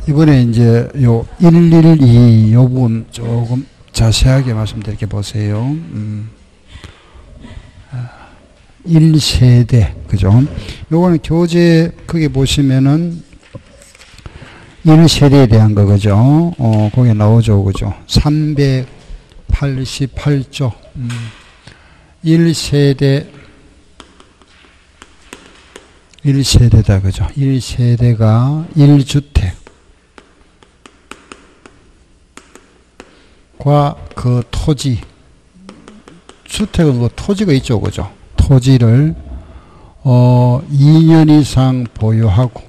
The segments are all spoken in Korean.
이번에 이제 요 112 요 부분 조금 자세하게 말씀드릴게 보세요. 1세대, 그죠? 요거는 교재, 거기 보시면은 1세대에 대한 거, 그죠? 거기 나오죠, 그죠? 388조. 1세대다, 그죠? 1세대가 1주택. 과 그 토지. 주택은 그 토지가 있죠, 그죠? 토지를, 2년 이상 보유하고,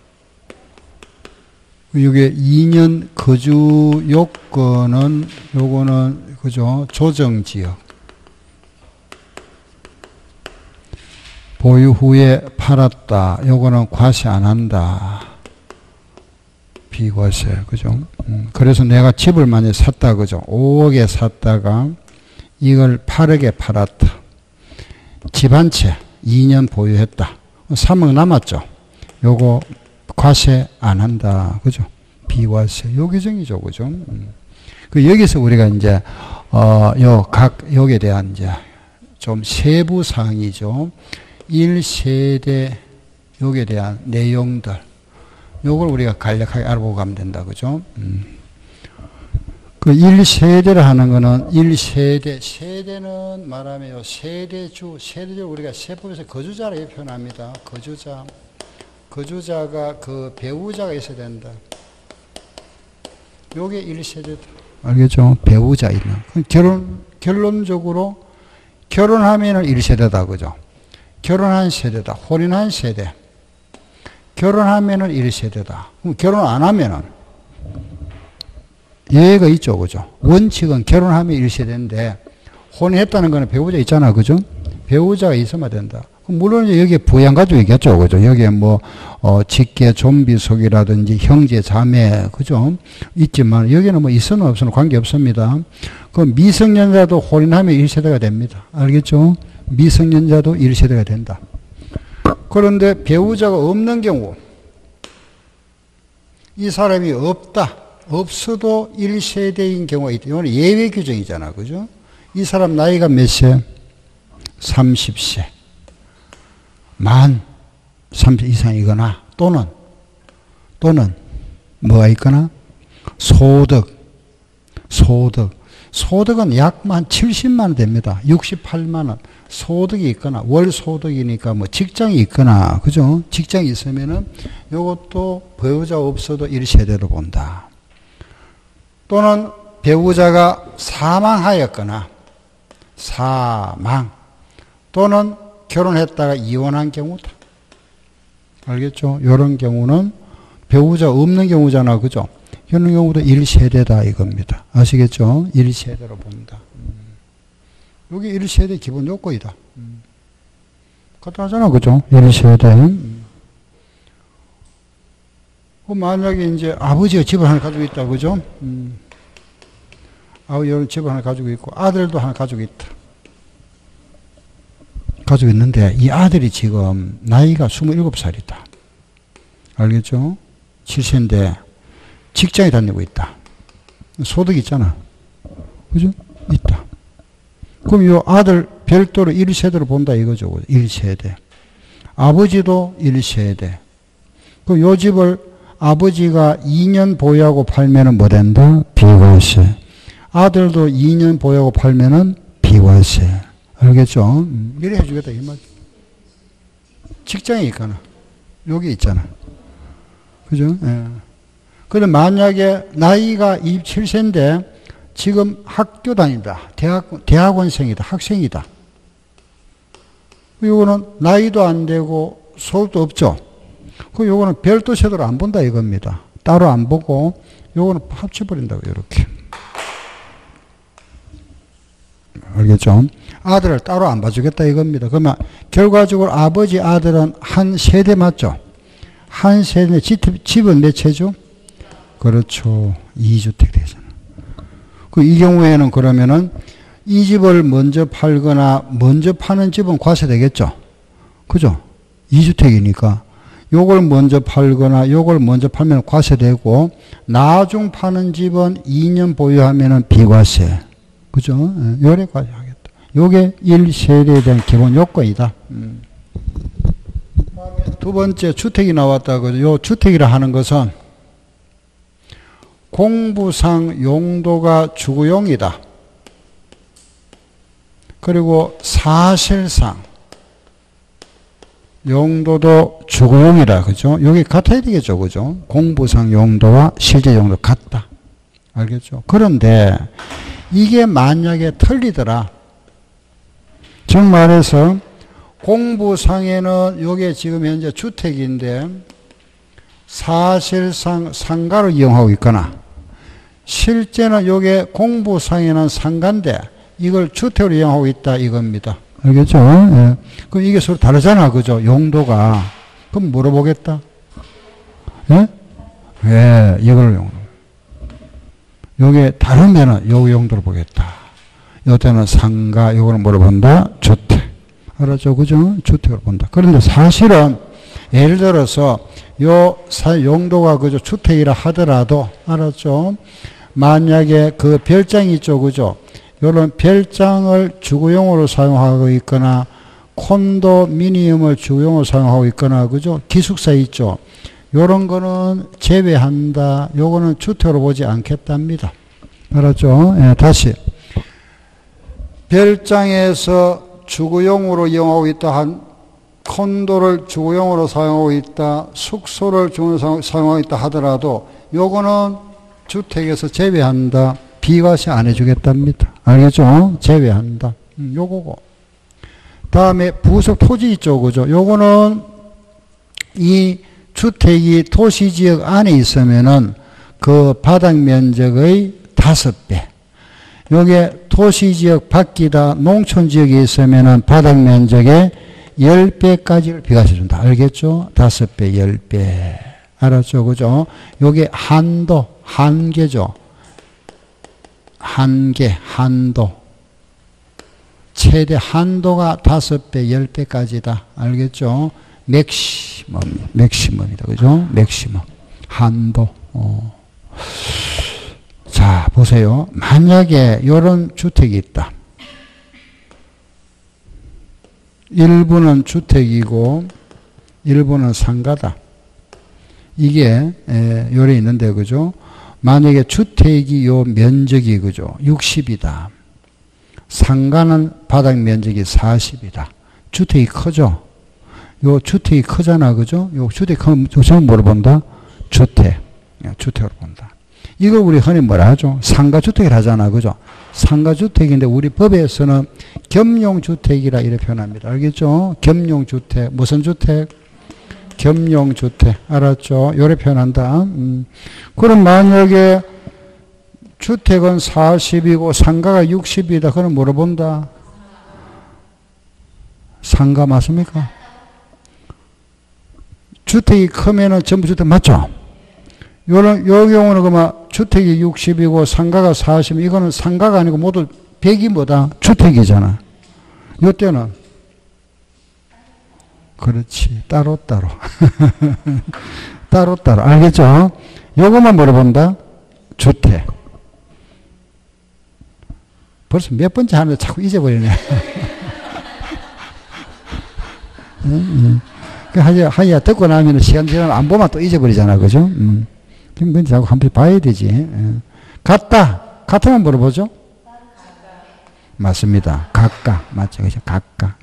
이게 2년 거주 요건은, 요거는, 그죠? 조정지역. 보유 후에 팔았다. 요거는 과세 안 한다. 비과세, 그죠? 그래서 내가 집을 많이 샀다, 그죠? 5억에 샀다가 이걸 8억에 팔았다. 집 한 채 2년 보유했다. 3억 남았죠? 요거 과세 안 한다, 그죠? 비과세. 요 규정이죠, 그죠? 그 여기서 우리가 이제 여기에 대한 이제 좀 세부 사항이죠. 1세대 여기에 대한 내용들, 요걸 우리가 간략하게 알아보고 가면 된다, 그죠? 그 1세대를 하는 거는 1세대, 세대는 말하면 세대주를 우리가 세법에서 거주자라고 표현합니다. 거주자가 그 배우자가 있어야 된다. 요게 1세대다. 알겠죠? 배우자 있는. 결론적으로 결혼하면은 1세대다, 그죠? 결혼한 세대다. 혼인한 세대. 결혼하면은 1세대다. 그럼 결혼 안 하면은 예외가 있죠, 그죠? 원칙은 결혼하면 1세대인데 혼인했다는 거는 배우자 있잖아, 그죠? 배우자가 있어야 된다. 물론 여기에 부양가족 있겠죠, 그죠? 여기에 뭐 직계 좀비속이라든지 형제 자매, 그죠? 있지만 여기는 뭐 있으면 없으면 관계 없습니다. 그 미성년자도 혼인하면 1세대가 됩니다. 알겠죠? 미성년자도 1세대가 된다. 그런데 배우자가 없는 경우, 이 사람이 없어도 1세대인 경우가 있다. 이건 예외 규정이잖아, 그죠? 이 사람 나이가 몇 세? 30세. 만 30 이상이거나, 또는 뭐가 있거나, 소득은 약 만 70만 원 됩니다. 68만 원. 소득이 있거나, 월 소득이니까 뭐 직장이 있거나, 그죠? 직장이 있으면은 요것도 배우자 없어도 1세대로 본다. 또는 배우자가 사망하였거나, 또는 결혼했다가 이혼한 경우다. 알겠죠? 이런 경우는 배우자 없는 경우잖아, 그죠? 이런 경우도 1세대다 이겁니다. 아시겠죠? 1세대로 본다. 여기 1세대 기본 요건이다. 간단하잖아, 그죠? 1세대. 만약에 이제 아버지가 집을 하나 가지고 있다, 그죠? 아버지는 집을 하나 가지고 있고, 아들도 하나 가지고 있다. 가지고 있는데, 이 아들이 지금 나이가 27살이다. 알겠죠? 7세인데, 직장에 다니고 있다. 소득이 있잖아. 그죠? 있다. 그럼 이 아들 별도로 1세대로 본다 이거죠. 1세대. 아버지도 1세대. 그럼 요 집을 아버지가 2년 보유하고 팔면은 뭐 된다? 비과세. 아들도 2년 보유하고 팔면은 비과세. 알겠죠? 이래 해주겠다, 이 말. 직장에 있거나, 여기 있잖아. 그죠? 예. 그런데 만약에 나이가 27세인데 지금 학교 다닌다. 대학원생이다. 학생이다. 이거는 나이도 안 되고 소득도 없죠. 그 요거는 별도 세대로 안 본다 이겁니다. 따로 안 보고 요거는 합쳐버린다고 이렇게. 알겠죠? 아들을 따로 안 봐주겠다 이겁니다. 그러면 결과적으로 아버지 아들은 한 세대 맞죠? 한 세대 집은 몇 채죠? 그렇죠. 2주택 되잖아. 이 경우에는 그러면은 이 집을 먼저 팔거나 먼저 파는 집은 과세되겠죠? 그죠? 2주택이니까 요걸 먼저 팔거나 요걸 먼저 팔면 과세되고 나중 파는 집은 2년 보유하면은 비과세. 그죠? 요래 과세하겠다. 요게 1세대에 대한 기본 요건이다. 두 번째 주택이 나왔다고요. 요 주택이라 하는 것은 공부상 용도가 주거용이다. 그리고 사실상 용도도 주거용이라, 그죠? 여기 같아야 되겠죠, 그죠? 공부상 용도와 실제 용도 같다. 알겠죠? 그런데 이게 만약에 틀리더라. 즉 말해서 공부상에는 요게 지금 현재 주택인데 사실상 상가로 이용하고 있거나 실제는 요게 공부상에는 상가인데 이걸 주택으로 이용하고 있다 이겁니다. 알겠죠? 예. 그럼 이게 서로 다르잖아. 그죠? 용도가. 그럼 물어보겠다. 예? 예, 이걸 용도. 요게 다르면은 요 용도를 보겠다. 요때는 상가, 요거는 물어본다. 주택. 알았죠? 그죠? 주택으로 본다. 그런데 사실은 예를 들어서 요 용도가 그죠? 주택이라 하더라도 알았죠? 만약에 그 별장이 있죠. 그죠? 요런 별장을 주거용으로 사용하고 있거나 콘도미니엄을 주거용으로 사용하고 있거나 그죠? 기숙사 있죠. 요런 거는 제외한다. 요거는 주택으로 보지 않겠답니다. 알았죠? 예, 다시 별장에서 주거용으로 이용하고 있다 한 콘도를 주거용으로 사용하고 있다. 숙소를 주거용으로 사용하고 있다 하더라도 요거는 주택에서 제외한다. 비과세 안 해주겠답니다. 알겠죠? 제외한다. 요거고. 다음에 부속 토지 있죠. 그죠? 요거는 이 주택이 도시지역 안에 있으면은 그 바닥 면적의 5배. 요게 도시지역 밖이다 농촌지역에 있으면은 바닥 면적의 10배까지를 비과세 준다. 알겠죠? 5배, 10배. 알았죠? 그죠? 요게 한계죠. 한도. 최대 한도가 5배, 10배까지다. 알겠죠? 맥시멈이다. 그죠? 맥시멈. 한도. 자, 보세요. 만약에 요런 주택이 있다. 일부는 주택이고, 일부는 상가다. 이게, 요래 있는데, 그죠? 만약에 주택이 요 면적이 그죠? 60이다. 상가는 바닥 면적이 40이다. 주택이 크죠? 요 주택이 크잖아. 그죠? 요 주택이 크면 저는 뭐로 본다? 주택으로 본다. 이걸 우리 흔히 뭐라 하죠? 상가주택이라 하잖아. 그죠? 상가주택인데 우리 법에서는 겸용주택이라 이렇게 표현합니다. 알겠죠? 겸용주택. 무슨 주택? 겸용주택. 알았죠? 요래 표현한다. 그럼 만약에 주택은 40이고 상가가 60이다. 그럼 뭐로 본다? 상가 맞습니까? 주택이 크면은 전부 주택 맞죠? 요 경우는 그만 주택이 60이고 상가가 40, 이거는 상가가 아니고 모두 100이 뭐다? 주택이잖아. 요 때는 그렇지. 따로따로. 따로따로. 알겠죠? 요것만 물어본다? 주택. 벌써 몇 번째 하는데 자꾸 잊어버리네. 하야 듣고 나면 시간 지나면 안 보면 또 잊어버리잖아. 그죠? 그럼 자꾸 한 번 봐야 되지. 같다. 같으면 물어보죠? 맞습니다. 각각. 맞죠? 그죠? 각각.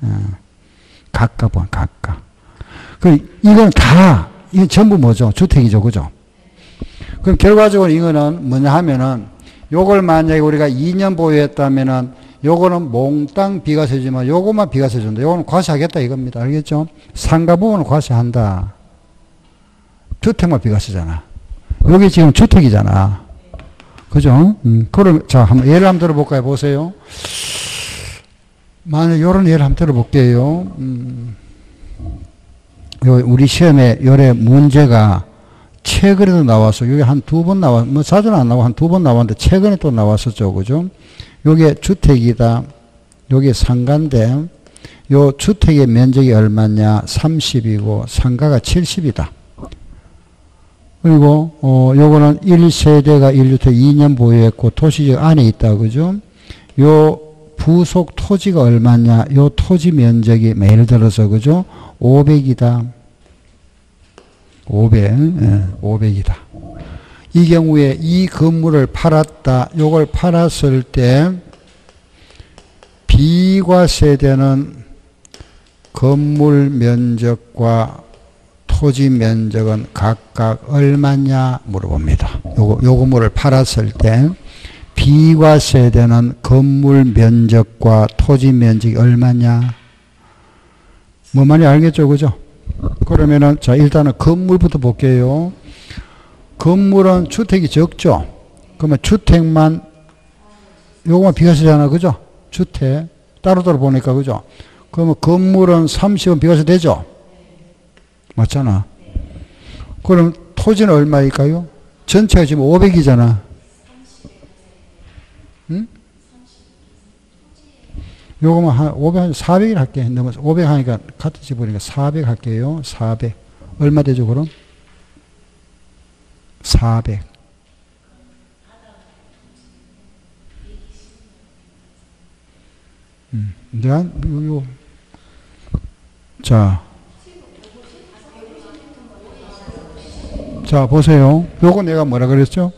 각각. 이건 이건 전부 뭐죠? 주택이죠. 그죠? 그럼 결과적으로 이거는 뭐냐 하면은, 요걸 만약에 우리가 2년 보유했다면은, 요거는 몽땅 비과세지만, 요것만 비과세 준다. 요거는 과세하겠다 이겁니다. 알겠죠? 상가 부분은 과세한다. 주택만 비과세잖아. 여기 지금 주택이잖아. 그죠? 그럼, 자, 한번 예를 한번 들어볼까요? 보세요. 만약 요런 예를 한번 들어볼게요. 우리 시험에 요래 문제가 최근에도 나와서, 여기 한 2번 뭐 자주는 안 나오고 한 2번 나왔는데 최근에 또 나왔었죠. 그죠? 요게 주택이다. 요게 상가인데, 요 주택의 면적이 얼마냐? 30이고 상가가 70이다. 그리고 요거는 1세대가 1주택 2년 보유했고 도시적 안에 있다. 그죠? 요 부속 토지가 얼마냐? 요 토지 면적이 예를 들어서 그죠? 500이다. 500. 예, 500이다. 이 경우에 이 건물을 팔았다. 요걸 팔았을 때 비과세되는 건물 면적과 토지 면적은 각각 얼마냐 물어봅니다. 요 건물을 팔았을 때 비과세되는 건물 면적과 토지 면적이 얼마냐? 뭐 말인지 알겠죠? 그죠? 그러면은 자 일단은 건물부터 볼게요. 건물은 주택이 적죠? 그러면 주택만 요거만 비과세잖아. 그죠? 주택 따로따로 보니까 그죠? 그러면 건물은 30은 비과세 되죠? 맞잖아. 그럼 토지는 얼마일까요? 전체가 지금 500이잖아. 응? 요거만 한 500, 400을 할게. 너무 500 하니까 같은 집 보니까 400 할게요. 400. 얼마 되죠, 그럼? 400. 자, 보세요. 요거 내가 뭐라 그랬죠?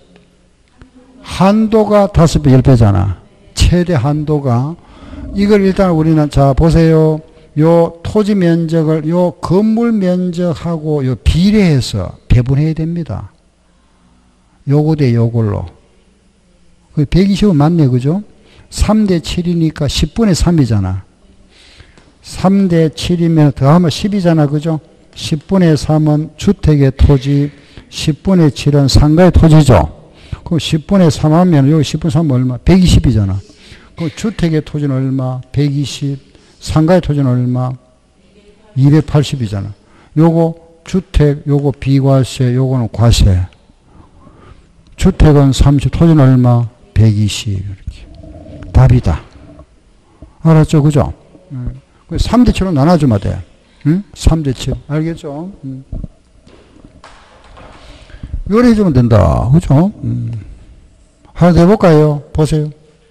한도가 5배, 10배잖아. 최대 한도가. 이걸 일단 우리는, 자, 보세요. 요 토지 면적을, 요 건물 면적하고 요 비례해서 배분해야 됩니다. 요거 대 요걸로. 120은 맞네, 그죠? 3대 7이니까 10분의 3이잖아. 3대 7이면 더하면 10이잖아, 그죠? 10분의 3은 주택의 토지, 10분의 7은 상가의 토지죠. 그럼 10분의 3 하면 여기 10분의 3은 얼마? 120이잖아. 그럼 주택의 토지는 얼마? 120. 상가의 토지는 얼마? 280이잖아. 요거 주택, 요거 비과세, 요거는 과세. 주택은 30, 토지는 얼마? 120. 이렇게. 답이다. 알았죠? 그죠? 3대 7로 나눠주면 돼. 응? 3대 7. 알겠죠? 요리해주면 된다. 그죠? 하나 더 해볼까요? 보세요.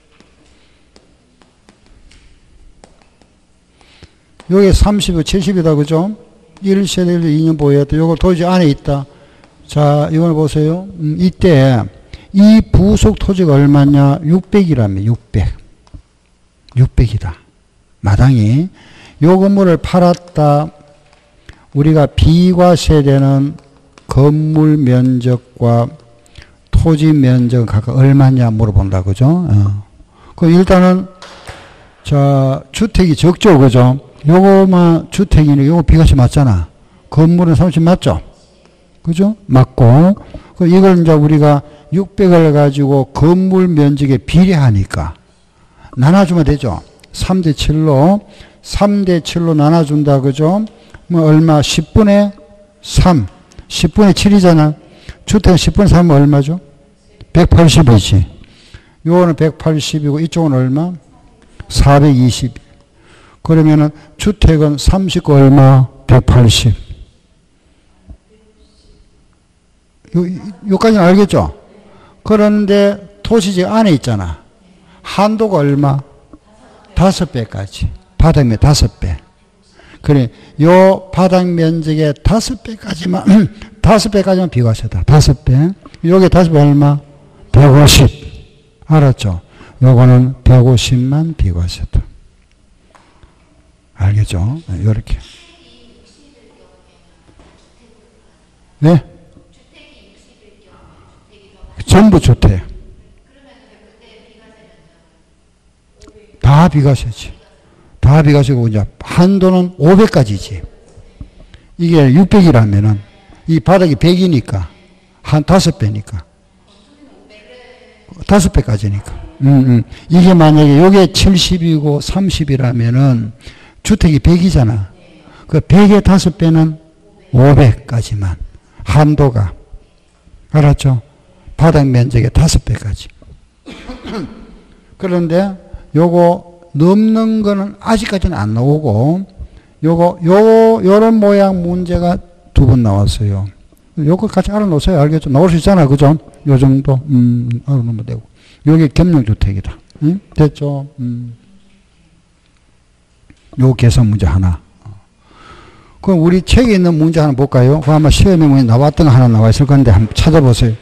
여기 30이고 70이다. 그죠? 1세대 2년 보유했다. 요거 토지 안에 있다. 자, 이걸 보세요. 이때 이 부속 토지가 얼마냐? 600이라며. 600. 600이다. 마당이. 요 건물을 팔았다. 우리가 비과세되는 건물 면적과 토지 면적은 각각 얼마냐 물어본다. 그죠? 그 일단은 자, 주택이 적죠. 그죠? 요거만 주택이니 요거 비과세 맞잖아. 건물은 30 맞죠? 그죠? 맞고. 이걸 이제 우리가 600을 가지고 건물 면적에 비례하니까 나눠주면 되죠. 3대 7로. 3대 7로 나눠준다. 그죠? 뭐 얼마? 10분의 3. 10분의 7이잖아. 주택은 10분의 3은 얼마죠? 180이지. 요거는 180이고 이쪽은 얼마? 420. 그러면은 주택은 39 얼마? 180. 요까지는 알겠죠? 그런데 토지지 안에 있잖아. 한도가 얼마? 5배까지. 바닥면 5배. 그래, 요 바닥 면적의 5배까지만, 5배까지만 비과세다. 5배. 요게 5배 얼마? 150. 알았죠? 요거는 150만 비과세다. 알겠죠? 요렇게. 네? 전부 주택. 다 비과세지. 다 비과세고, 이제 한도는 500까지지. 이게 600이라면은, 이 바닥이 100이니까, 한 5배니까. 5배까지니까. 이게 만약에 요게 70이고 30이라면은, 주택이 100이잖아. 그 100의 5배는 500까지만. 한도가. 알았죠? 바닥 면적의 5배까지. 그런데 요거 넘는 거는 아직까지는 안 나오고, 요런 모양 문제가 2번 나왔어요. 요거 같이 알아놓으세요. 알겠죠? 나올 수 있잖아. 그죠? 요 정도. 알아놓으면 되고. 요게 겸용주택이다. 응? 됐죠? 요 계산 문제 하나. 그럼 우리 책에 있는 문제 하나 볼까요? 그 아마 시험에 문제 나왔던 거 하나 나와 있을 건데 한번 찾아보세요.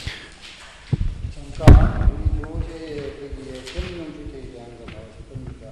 잠깐, 우리 교재에 거기에 겸용주택에 대한 거 나와 있을 겁니다.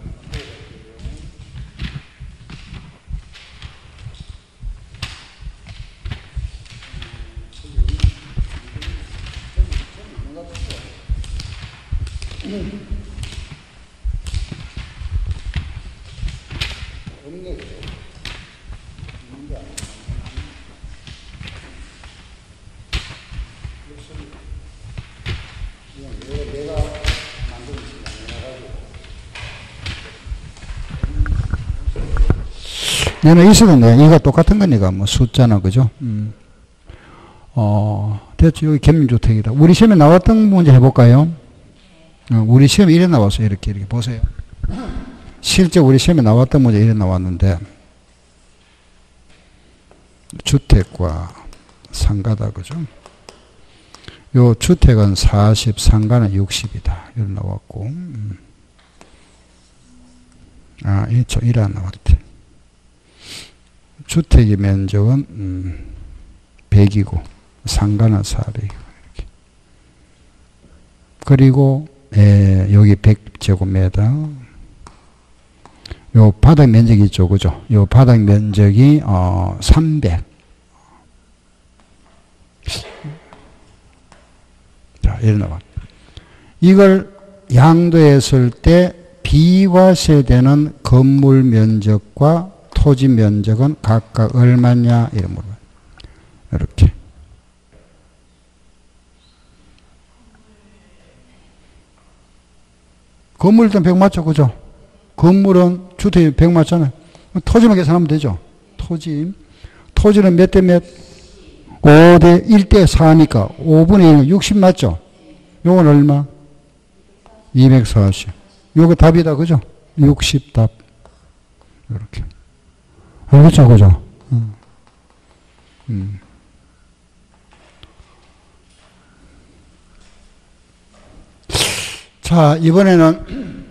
얘는 있었는데, 이거 똑같은 거니까, 뭐, 숫자나, 그죠? 됐죠. 여기 겸용주택이다. 우리 시험에 나왔던 문제 해볼까요? 우리 시험에 이래 나왔어요. 이렇게 보세요. 실제 우리 시험에 나왔던 문제 이래 나왔는데, 주택과 상가다, 그죠? 요 주택은 40, 상가는 60이다. 이래 나왔고, 이래 안 나왔대. 주택의 면적은 100이고 상가는 400이고 이렇게. 그리고 여기 100제곱미터. 요 바닥 면적이 있죠, 그죠? 요 바닥 면적이 300. 자, 이래 나와. 이걸 양도했을 때 비과세되는 건물 면적과 토지 면적은 각각 얼마냐 이런 물어봐요. 이렇게. 건물은 100 맞죠, 그죠? 건물은 주택이 100 맞잖아요. 토지만 계산하면 되죠. 토지는 몇 대 몇? 5대 1대 4니까 5분의 1은 60 맞죠? 요건 얼마? 240. 요거 답이다, 그죠? 60 답. 이렇게. 알겠죠, 그죠? 자, 이번에는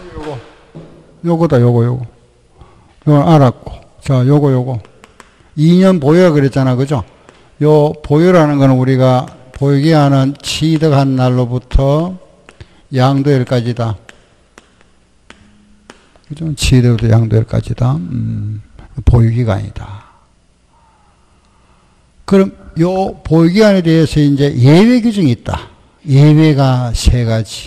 요거 알았고. 자, 요거 2년 보유라 그랬잖아, 그죠? 요 보유라는 거는 우리가 보유기한은 취득한 날로부터 양도일까지다. 그죠? 취득부터 양도일까지다. 보유기간이다. 그럼 요 보유기간에 대해서 이제 예외 규정이 있다. 예외가 3가지.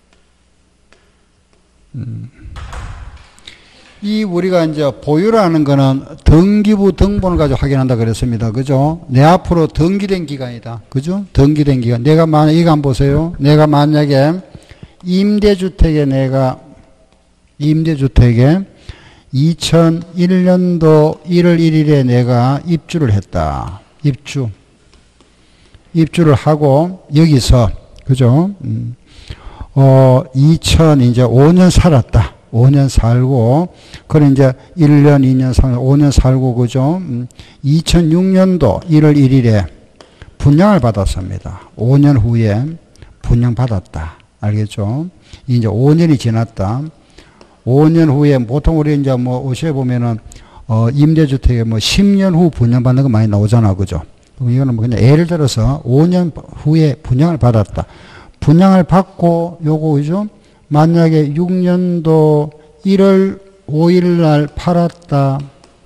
이 우리가 이제 보유라는 거는 등기부 등본을 가지고 확인한다 그랬습니다. 그죠? 내 앞으로 등기된 기간이다. 그죠? 등기된 기간. 내가 만약, 이거 한번 보세요. 내가 만약에 임대주택에 2001년도 1월 1일에 내가 입주를 했다. 입주를 하고, 여기서, 그죠? 이제 5년 살았다. 5년 살고, 그래 이제 1년, 2년, 3년, 5년 살고, 그죠? 2006년도 1월 1일에 분양을 받았습니다. 5년 후에 분양받았다. 알겠죠? 이제 5년이 지났다. 5년 후에 보통 우리 이제 뭐 옷에 보면은 임대주택에 뭐 10년 후 분양받는 거 많이 나오잖아. 그죠? 이거는 뭐 그냥 예를 들어서 5년 후에 분양을 받았다. 분양을 받고 요거 그죠? 만약에 6년도 1월 5일 날 팔았다.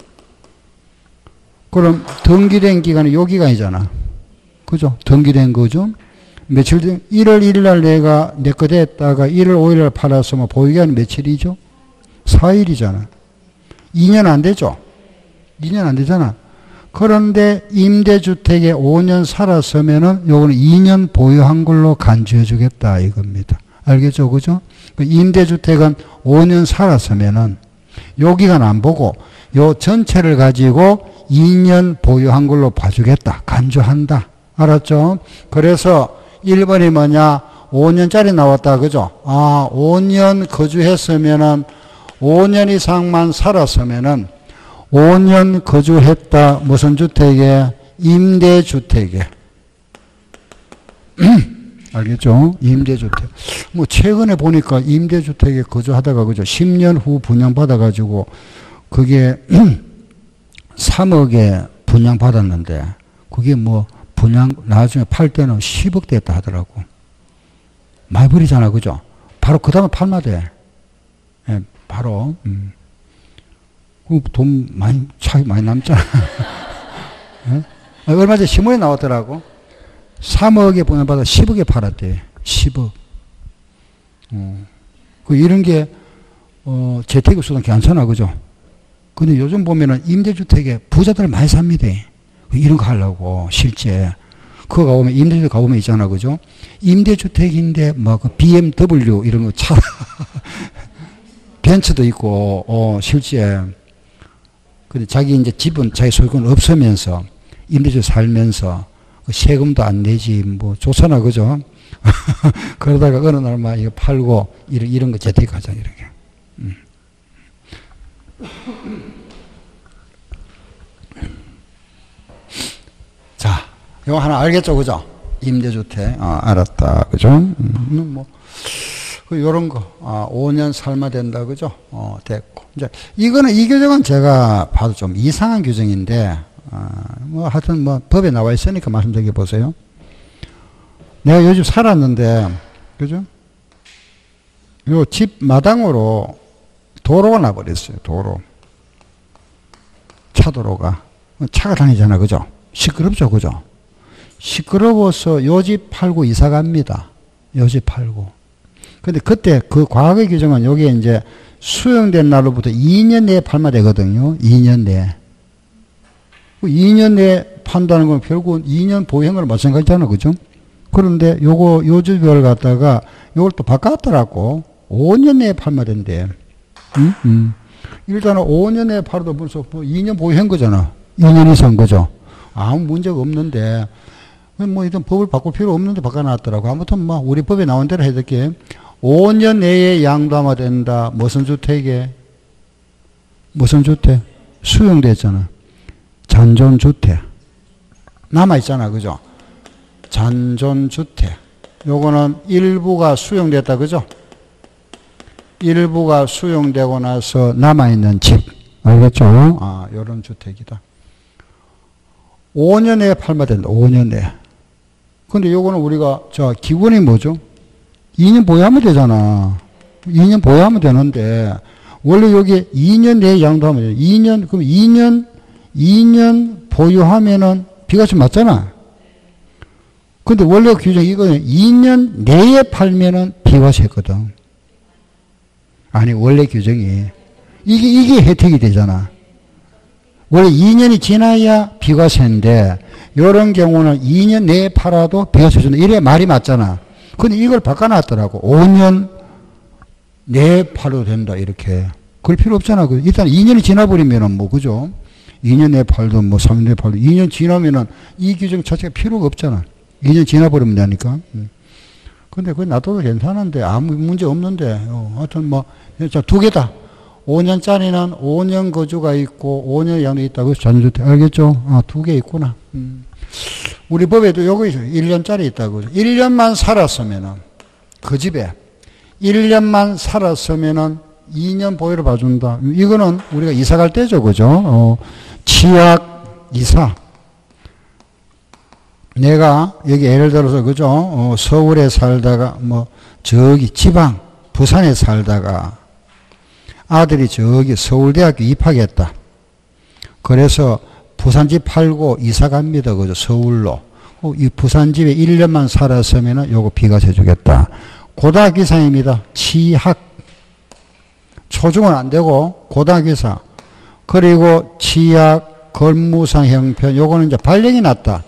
그럼 등기된 기간이 요 기간이잖아. 그죠? 등기된 거죠? 며칠 된 1월 1일 날 내가 내 거 됐다가 1월 5일 날 팔았으면 보유기간이 며칠이죠? 4일이잖아. 2년 안 되죠? 2년 안 되잖아. 그런데 임대주택에 5년 살았으면은 요거는 2년 보유한 걸로 간주해 주겠다 이겁니다. 알겠죠? 그죠? 임대주택은 5년 살았으면은 요 기간 안 보고 요 전체를 가지고 2년 보유한 걸로 봐주겠다. 간주한다. 알았죠? 그래서 1번이 뭐냐? 5년짜리 나왔다. 그죠? 5년 거주했으면은 5년 이상만 살았으면은 5년 거주했다. 무슨 주택에? 임대주택에. 알겠죠? 임대주택. 뭐 최근에 보니까 임대주택에 거주하다가 그죠? 10년 후 분양받아가지고 그게 3억에 분양받았는데 그게 뭐 분양 나중에 팔 때는 10억 됐다 하더라고. 많이 버리잖아. 그죠? 바로 그 다음에 팔면 돼. 예, 바로. 돈 많이, 차이 많이 남잖아. 예? 얼마 전에 신문에 나왔더라고. 3억에 분양받아 10억에 팔았대. 10억. 이런 게, 재테크 수단 괜찮아. 그죠? 근데 요즘 보면은 임대주택에 부자들 많이 삽니다. 이런 거 하려고, 실제. 그거 가보면, 임대주택 가보면 있잖아. 그죠? 임대주택인데, 그 BMW 이런 거 차, 벤츠도 있고, 실제. 근데 자기 이제 집은 자기 소유권 없으면서, 임대주택 살면서, 세금도 안 내지, 뭐, 좋잖아. 그죠? 그러다가 어느 날 막 이거 팔고, 이런 거 재테크 하자, 이렇게. 자, 이거 하나 알겠죠? 그죠? 임대주택. 알았다. 그죠? 뭐, 요런 거. 5년 살마 된다. 그죠? 됐고. 이제, 이거는, 이 규정은 제가 봐도 좀 이상한 규정인데, 뭐, 하여튼 뭐, 법에 나와 있으니까 말씀드려 보세요. 내가 요즘 살았는데, 그죠? 요 집 마당으로 도로가 나버렸어요. 도로. 차도로가. 차가 다니잖아. 그죠? 시끄럽죠. 그죠? 시끄러워서 요 집 팔고 이사 갑니다. 요 집 팔고. 근데 그때 그 과거의 규정은 여기에 이제 수용된 날로부터 2년 내에 팔면 되거든요. 2년 내에. 2년 내에 판다는 건 결국은 2년 보행을 마찬가지잖아. 그죠? 그런데 요 집을 갖다가 요걸 또 바꿨더라고. 5년 내에 팔면 된대. 일단은 5년 내에 팔아도 벌써 2년 보유한 거잖아. 2년 이상 거죠. 아무 문제가 없는데, 뭐 일단 법을 바꿀 필요 없는데 바꿔놨더라고. 아무튼 뭐 우리 법에 나온 대로 해야 될게. 5년 내에 양도하면 된다. 무슨 주택에? 무슨 주택? 수용됐잖아. 잔존주택. 남아있잖아. 그죠? 잔존주택. 요거는 일부가 수용됐다. 그죠? 일부가 수용되고 나서 남아있는 집. 알겠죠? 요런 주택이다. 5년 내에 팔면 된다. 5년 내에. 근데 요거는 우리가, 기본이 뭐죠? 2년 보유하면 되잖아. 2년 보유하면 되는데, 원래 여기 2년 내에 양도하면 돼. 2년, 그럼 2년 보유하면은 비과세 맞잖아. 근데 원래 규정 이거는 2년 내에 팔면은 비과세거든. 아니, 원래 규정이. 이게 혜택이 되잖아. 원래 2년이 지나야 비과세인데, 요런 경우는 2년 내에 팔아도 비과세 준다. 이래 말이 맞잖아. 근데 이걸 바꿔놨더라고. 5년 내에 팔아도 된다. 이렇게. 그럴 필요 없잖아. 일단 2년이 지나버리면은 뭐, 그죠? 2년 내에 팔든 뭐 3년 내에 팔든 2년 지나면은 이 규정 자체가 필요가 없잖아. 2년 지나버리면 되니까. 근데 그거 놔둬도 괜찮은데 아무 문제 없는데. 하여튼 뭐, 자, 두 개다. 5년짜리는 5년 거주가 있고 5년 양도 있다. 그래서 잔존주택. 알겠죠? 두 개 있구나. 우리 법에도 요거 있어요. 1년짜리 있다고. 1년만 살았으면은, 그 집에 1년만 살았으면은 2년 보유를 봐준다. 이거는 우리가 이사 갈 때죠. 그죠? 치약 이사. 내가 여기 예를 들어서, 그죠? 서울에 살다가, 뭐, 저기 지방, 부산에 살다가 아들이 저기 서울대학교 입학했다. 그래서 부산집 팔고 이사 갑니다. 그죠? 서울로. 이 부산집에 1년만 살았으면 요거 비과세 주겠다. 고등학교 이상입니다. 치학. 초중은 안 되고 고등학교 이상. 그리고 치약, 근무상 형편. 요거는 이제 발령이 났다.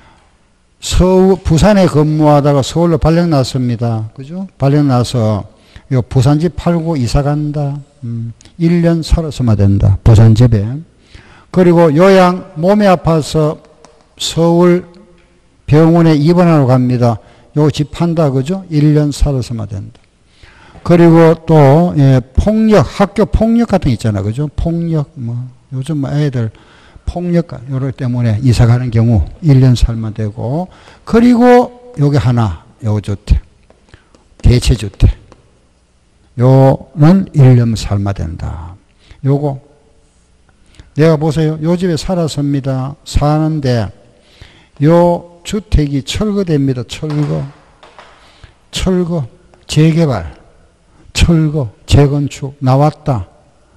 부산에 근무하다가 서울로 발령 났습니다. 그죠? 발령 나서 요 부산집 팔고 이사 간다. 1년 살았으면 된다. 부산집에. 그리고 요양 몸이 아파서 서울 병원에 입원하러 갑니다. 요 집 판다, 그죠? 1년 살아서만 된다. 그리고 또, 예, 폭력, 학교 폭력 같은 거 있잖아, 그죠? 폭력, 뭐, 요즘 뭐 애들 폭력, 요럴 때문에 이사 가는 경우 1년 살면 되고, 그리고 요게 하나, 요 주택. 대체주택. 요는 1년 살면 된다. 요거. 내가 보세요. 요 집에 살았습니다. 사는데, 요 주택이 철거됩니다. 철거. 재개발. 철거. 재건축. 나왔다.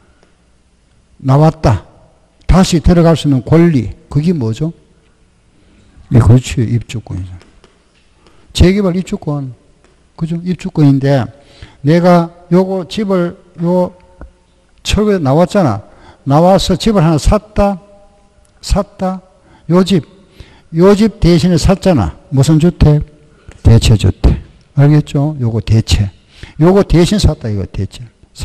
다시 들어갈 수 있는 권리. 그게 뭐죠? 예, 그렇지. 입주권이죠. 재개발 입주권. 그죠? 입주권인데, 내가 요거 집을, 철거에 나왔잖아. 나와서 집을 하나 샀다. 요 집 대신에 샀잖아. 무슨 주택? 대체주택. 알겠죠? 요거 대체. 요거 대신 샀다, 이거 대체.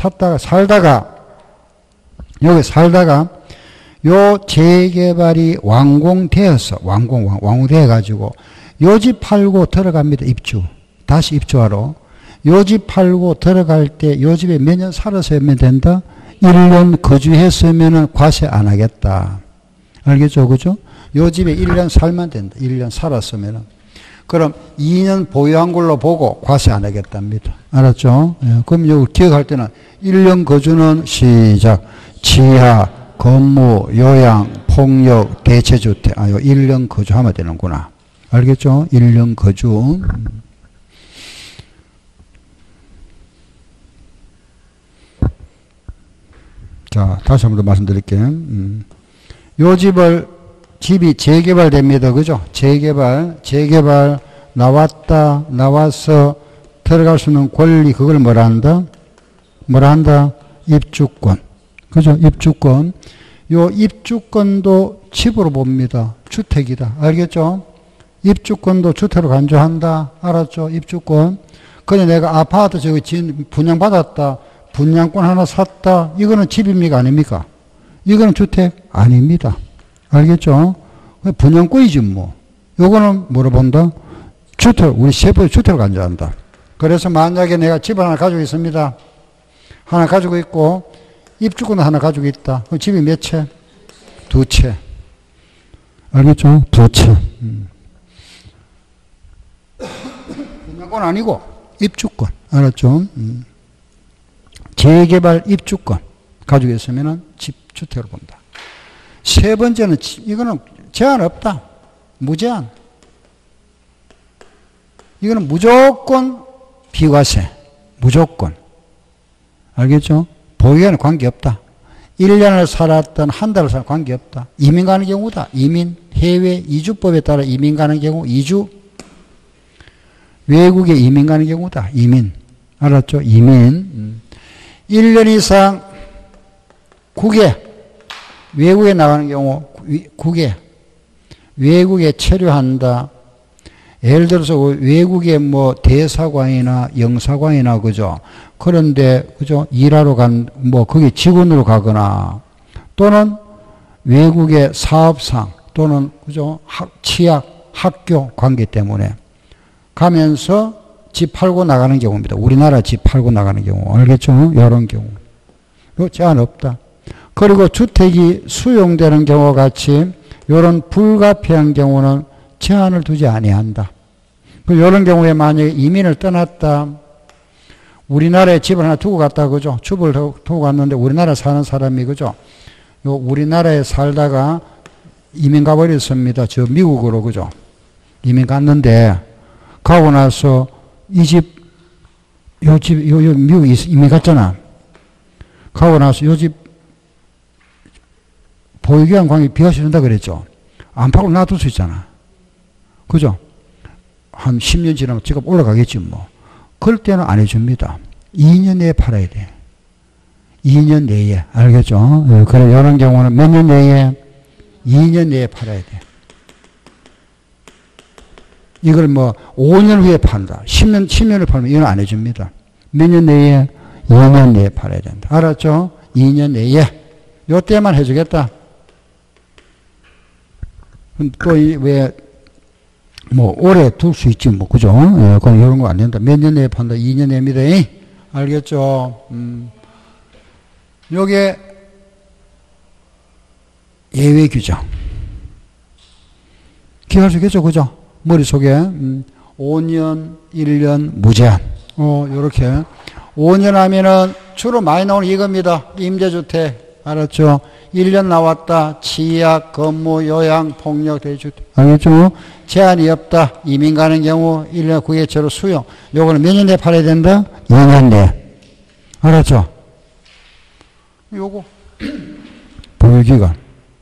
여기 살다가, 요 재개발이 완공되어서, 완공돼가지고, 요 집 팔고 들어갑니다, 다시 입주하러. 요 집 팔고 들어갈 때, 요 집에 몇 년 살아서 하면 된다? 1년 거주했으면 과세 안 하겠다. 알겠죠? 그죠? 요 집에 1년 살면 된다. 1년 살았으면. 그럼 2년 보유한 걸로 보고 과세 안 하겠답니다. 알았죠? 예, 그럼 요 기억할 때는 1년 거주는 시작. 지하, 건물, 요양, 폭력, 대체주택. 요 1년 거주하면 되는구나. 알겠죠? 1년 거주. 자, 다시 한 번 더 말씀드릴게요. 요 집이 재개발됩니다. 그죠? 재개발, 나와서 들어갈 수 있는 권리, 그걸 뭐라 한다? 입주권. 그죠? 입주권. 요 입주권도 집으로 봅니다. 주택이다. 알겠죠? 입주권도 주택으로 간주한다. 알았죠? 입주권. 그래, 내가 아파트 분양받았다. 분양권 하나 샀다. 이거는 집입니까? 아닙니까? 이거는 주택? 아닙니다. 알겠죠? 분양권이지 뭐. 요거는 뭐로 본다? 우리 세법의 주택을 간주한다. 그래서 만약에 내가 집을 하나 가지고 있습니다. 하나 가지고 있고, 입주권을 하나 가지고 있다. 그럼 집이 몇 채? 2채. 알겠죠? 2채. 분양권 아니고, 입주권. 알았죠? 재개발 입주권 가지고 있으면 집주택으로 본다. 세 번째는 이거는 제한 없다. 무제한. 이거는 무조건 비과세. 무조건. 알겠죠? 보유에는 관계없다. 1년을 살았던 한 달을 살았던 관계없다. 이민 가는 경우다. 해외 이주법에 따라 이민 가는 경우 이주. 외국에 이민 가는 경우다. 이민. 알았죠? 이민. 1년 이상 외국에 나가는 경우 외국에 체류한다. 예를 들어서 외국에 뭐 대사관이나 영사관이나 그죠? 그런데 그죠? 일하러 거기 직원으로 가거나 또는 외국의 사업상 또는 그죠? 취약 학교 관계 때문에 가면서 집 팔고 나가는 경우입니다. 우리나라 집 팔고 나가는 경우. 알겠죠? 이런 경우. 제한 없다. 그리고 주택이 수용되는 경우와 같이 이런 불가피한 경우는 제한을 두지 아니한다. 이런 경우에 만약에 이민을 떠났다. 우리나라에 집을 하나 두고 갔다. 그죠? 집을 두고 갔는데 우리나라 사는 사람이 그죠? 우리나라에 살다가 이민 가버렸습니다. 저 미국으로 그죠? 이민 갔는데 가고 나서 미국 이민 갔잖아. 가고 나서 요 집 보유기한 관계 비과세준다 그랬죠. 안 팔고 놔둘 수 있잖아. 그죠? 한 10년 지나면 집값 올라가겠지 뭐. 그럴 때는 안 해줍니다. 2년 내에 팔아야 돼. 2년 내에. 알겠죠? 그래, 이런 경우는 몇 년 내에? 2년 내에 팔아야 돼. 이걸 5년 후에 판다. 10년을 팔면 이건 안 해줍니다. 몇 년 내에? 2년 내에 팔아야 된다. 알았죠? 2년 내에. 요 때만 해주겠다. 또 왜 뭐 오래 둘 수 있지 뭐 그죠? 예, 그건 이런 거 안 된다. 몇 년 내에 판다. 2년 내입니다. 알겠죠? 요게 예외 규정. 기억할 수 있겠죠? 그죠? 머릿속에 5년, 1년, 무제한. 요렇게 5년 하면은 주로 많이 나오는 이겁니다. 임대주택. 알았죠? 1년 나왔다. 치약, 건무, 요양, 폭력, 대주택. 알겠죠? 제한이 없다. 이민 가는 경우 1년 9개체로 수용. 요거는 몇 년 내에 팔아야 된다? 2년 내에. 알았죠? 요거 보유기간.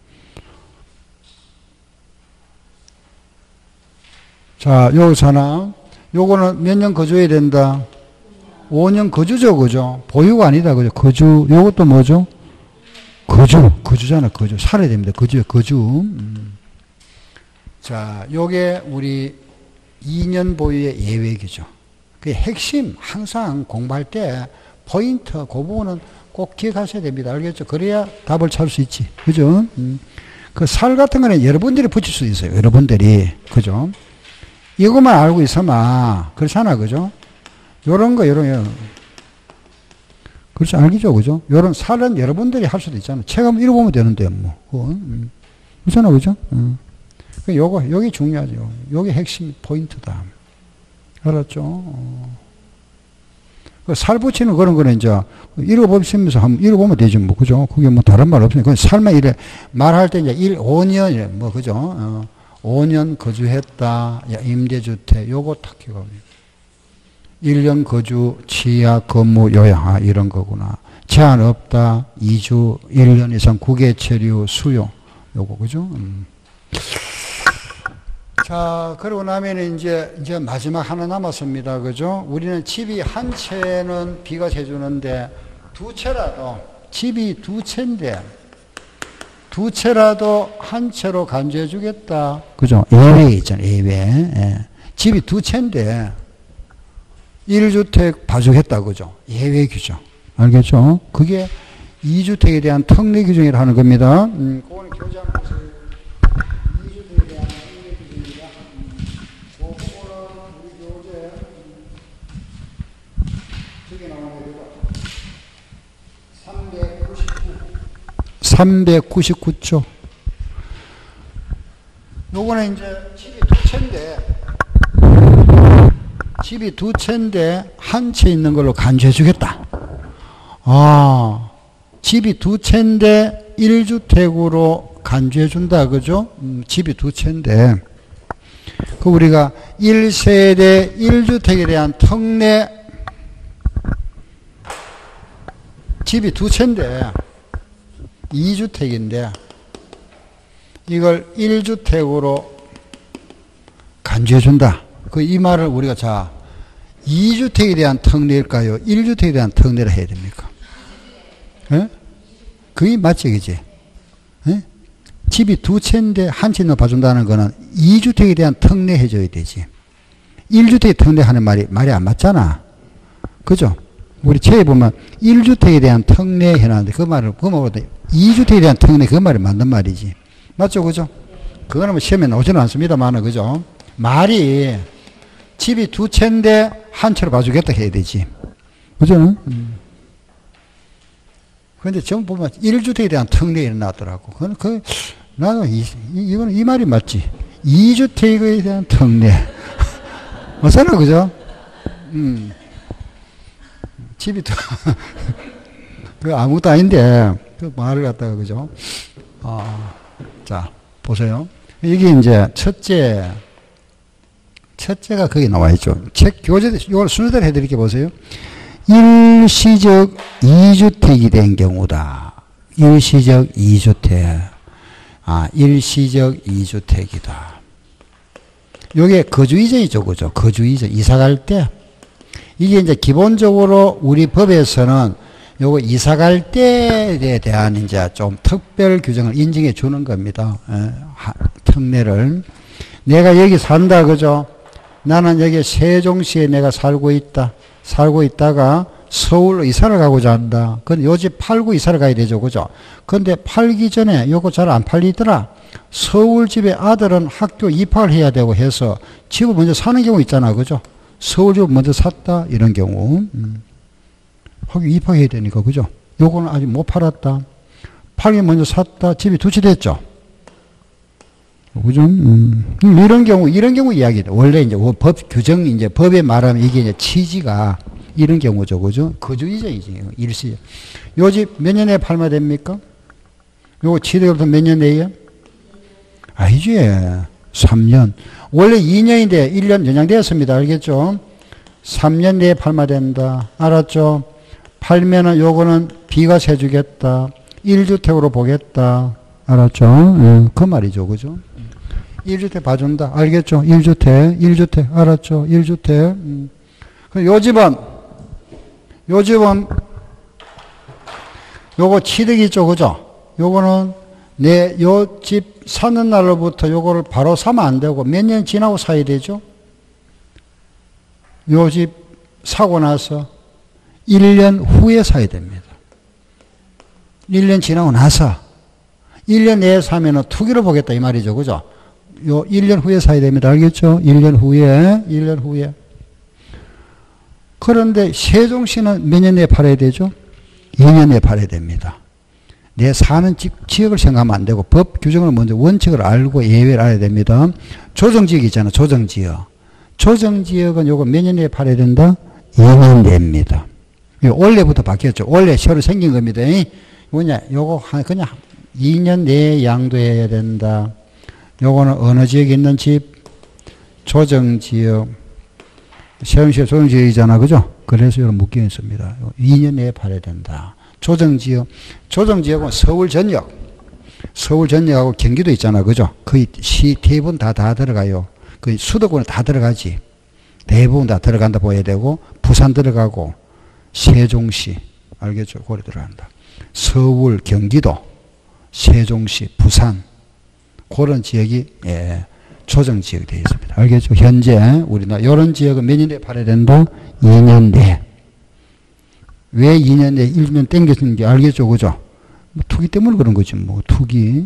자, 여기서 하나. 요거는 몇 년 거주해야 된다? 5년 거주죠, 그죠? 보유가 아니다, 그죠? 거주. 요것도 뭐죠? 거주잖아, 거주. 살아야 됩니다. 거주. 자, 요게 우리 2년 보유의 예외기죠. 그게 핵심, 항상 공부할 때 포인트, 그 부분은 꼭 기억하셔야 됩니다. 알겠죠? 그래야 답을 찾을 수 있지. 그죠? 그 살 같은 거는 여러분들이 붙일 수 있어요. 여러분들이. 그죠? 이것만 알고 있으면, 그렇잖아. 그죠? 요런 거. 그렇지, 알겠죠? 그죠? 요런 살은 여러분들이 할 수도 있잖아. 책 한번 읽어보면 되는데, 뭐. 그렇잖아. 그죠? 여기 중요하죠. 요게 핵심 포인트다. 알았죠? 살 붙이는 그런 거는 이제 읽어보시면서 한번 읽어보면 되지 뭐. 그죠? 그게 뭐 다른 말 없으니까. 그건 살만 이래 말할 때 이제 5년, 뭐, 그죠? 5년 거주했다. 임대주택. 요거 딱 기억하면 1년 거주, 치약, 건무, 요양, 이런 거구나. 제한 없다. 2주, 1년 이상 국외 체류, 수용. 요거, 그죠? 자, 그러고 나면 이제 마지막 하나 남았습니다. 그죠? 우리는 집이 한 채는 비가 해주는데 두 채라도, 집이 두 채인데, 두 채라도 한 채로 간주해 주겠다. 그죠? 예외 있잖아요. 예외. 예. 집이 두 채인데, 1주택 봐주겠다. 그죠? 예외 규정. 알겠죠? 그게 2주택에 대한 특례 규정이라 하는 겁니다. 그거는 교재 한번 보세요. 2주택에 대한 특례 규정입니다. 그 부분은 우리 교재 저기 나오는 거 399쪽. 요거는 이제 집이 두 채인데 한 채 있는 걸로 간주해 주겠다. 집이 두 채인데 1주택으로 간주해 준다. 그죠? 집이 두 채인데 그 우리가 1세대 1주택에 대한 특례, 집이 두 채인데 2주택인데 이걸 1주택으로 간주해 준다. 이 말을 우리가 2주택에 대한 특례일까요? 1주택에 대한 특례를 해야 됩니까? 예? 그게 맞지, 그지? 예? 집이 두 채인데 한 채 봐준다는 거는 2주택에 대한 특례 해줘야 되지. 1주택에 특례하는 말이 안 맞잖아. 그죠? 우리 책에 보면 1주택에 대한 특례 해놨는데 그 말을, 2주택에 대한 특례 그 말이 맞는 말이지. 맞죠? 그죠? 그거는 뭐 시험에 나오지는 않습니다만, 그죠? 말이 집이 두 채인데 한 채로 봐주겠다 해야 되지. 그죠? 그런데 전부 보면 1주택에 대한 특례가 나왔더라고. 나도 이거는 이 말이 맞지. 2주택에 대한 특례. 맞잖아, 그죠? 집이 그 아무것도 아닌데, 그 말을 갖다가, 그죠? 자, 보세요. 이게 이제 첫째가 거기 나와 있죠. 책 교재, 이걸 순서대로 해드릴게 보세요. 일시적 2주택이 된 경우다. 일시적 2주택. 일시적 2주택이다. 요게 거주 이전이죠, 그죠? 거주 이전. 이사 갈 때. 이게 이제 기본적으로 우리 법에서는 요거 이사 갈 때에 대한 이제 좀 특별 규정을 인정해 주는 겁니다. 특례를. 내가 여기 산다, 그죠? 나는 여기 세종시에 내가 살고 있다. 살고 있다가 서울로 이사를 가고자 한다. 근데 요 집 팔고 이사를 가야 되죠. 그죠? 근데 팔기 전에 요거 잘 안 팔리더라. 서울 집에 아들은 학교 입학을 해야 되고 해서 집을 먼저 사는 경우 있잖아. 그죠? 서울 집을 먼저 샀다. 이런 경우. 학교 입학해야 되니까. 그죠? 요거는 아직 못 팔았다. 팔기 먼저 샀다. 집이 두 채 됐죠. 그죠? 이런 경우 이야기다. 원래 이제 법 규정, 이제 법에 말하면 이게 이제 취지가 이런 경우죠. 그죠? 거주이전이지. 일시. 요 집 몇 년에 팔면 됩니까? 요거 취득으로부터 몇 년 내에? 아니지. 3년. 원래 2년인데 1년 연장되었습니다. 알겠죠? 3년 내에 팔면 된다. 알았죠? 팔면은 요거는 비과세 주겠다. 1주택으로 보겠다. 알았죠? 그 말이죠. 그죠? 1주택 봐준다. 알겠죠? 1주택. 알았죠? 1주택. 요 집은 요거 취득이 있죠. 그죠? 요거는 요 집 사는 날로부터 요거를 바로 사면 안 되고 몇 년 지나고 사야 되죠? 요 집 사고 나서 1년 후에 사야 됩니다. 1년 지나고 나서 1년 내에 사면은 투기로 보겠다 이 말이죠. 그죠? 요 1년 후에 사야 됩니다. 알겠죠? 1년 후에. 그런데 세종시는 몇 년 내에 팔아야 되죠? 2년 내에 팔아야 됩니다. 내 사는 지역을 생각하면 안 되고 법 규정을 먼저 원칙을 알고 예외를 알아야 됩니다. 조정지역 있잖아. 조정지역은 요거 몇 년 내에 팔아야 된다? 2년 내입니다. 원래부터 바뀌었죠. 원래 새로 생긴 겁니다. 요거 그냥 2년 내에 양도해야 된다. 요거는 어느 지역에 있는 집? 조정지역. 세종시가 조정지역이잖아. 그죠? 그래서 이런 묶여 있습니다. 2년 내에 팔아야 된다. 조정지역은 서울 전역하고 경기도 있잖아. 그죠? 거의 시 대부분 다 들어가요. 거의 수도권에 다 들어가지. 대부분 다 들어간다 보여야 되고, 부산 들어가고, 세종시. 알겠죠? 고려 들어간다. 서울, 경기도, 세종시, 부산. 그런 지역이, 조정지역이 되어 있습니다. 알겠죠? 현재 우리나라, 이런 지역은 몇 년 내에 팔아야 된다? 2년 내에. 왜 2년 내에 1년 땡겨주는지 알겠죠? 그죠? 뭐 투기 때문에 그런 거지, 뭐. 투기의